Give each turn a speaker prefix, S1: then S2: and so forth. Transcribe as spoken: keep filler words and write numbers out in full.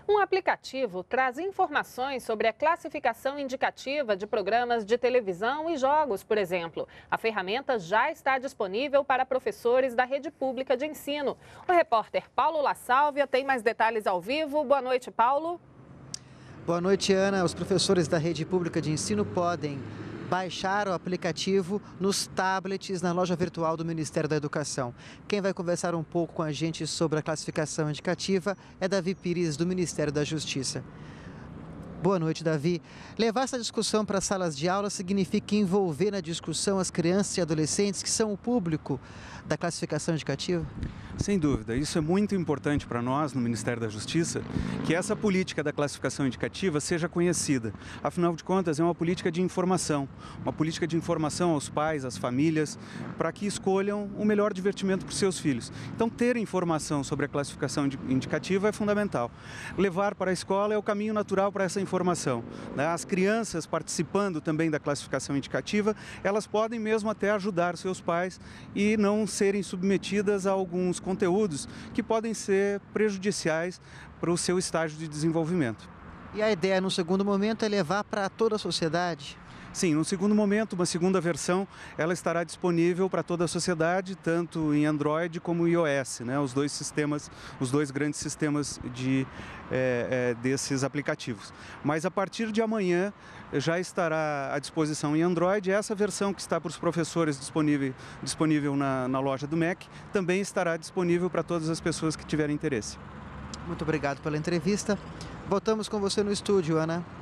S1: Um aplicativo traz informações sobre a classificação indicativa de programas de televisão e jogos, por exemplo. A ferramenta já está disponível para professores da rede pública de ensino. O repórter Paulo La Sálvia tem mais detalhes ao vivo. Boa noite, Paulo.
S2: Boa noite, Ana. Os professores da rede pública de ensino podem baixar o aplicativo nos tablets na loja virtual do Ministério da Educação. Quem vai conversar um pouco com a gente sobre a classificação indicativa é Davi Pires, do Ministério da Justiça. Boa noite, Davi. Levar essa discussão para as salas de aula significa envolver na discussão as crianças e adolescentes que são o público da classificação indicativa?
S3: Sem dúvida, isso é muito importante para nós no Ministério da Justiça, que essa política da classificação indicativa seja conhecida. Afinal de contas, é uma política de informação, uma política de informação aos pais, às famílias, para que escolham o melhor divertimento para os seus filhos. Então, ter informação sobre a classificação indicativa é fundamental. Levar para a escola é o caminho natural para essa informação. As crianças participando também da classificação indicativa, elas podem mesmo até ajudar seus pais e não serem submetidas a alguns conteúdos que podem ser prejudiciais para o seu estágio de desenvolvimento.
S2: E a ideia, no segundo momento, é levar para toda a sociedade?
S3: Sim, no segundo momento, uma segunda versão, ela estará disponível para toda a sociedade, tanto em Android como iOS, né? Os dois sistemas, os dois grandes sistemas de, é, é, desses aplicativos. Mas a partir de amanhã já estará à disposição em Android. Essa versão que está para os professores disponível, disponível na, na loja do M E C também estará disponível para todas as pessoas que tiverem interesse.
S2: Muito obrigado pela entrevista. Voltamos com você no estúdio, Ana.